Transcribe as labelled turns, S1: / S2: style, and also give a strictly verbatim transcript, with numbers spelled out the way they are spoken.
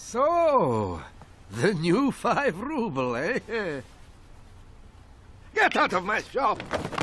S1: So, the new five ruble, eh? Get out of my shop!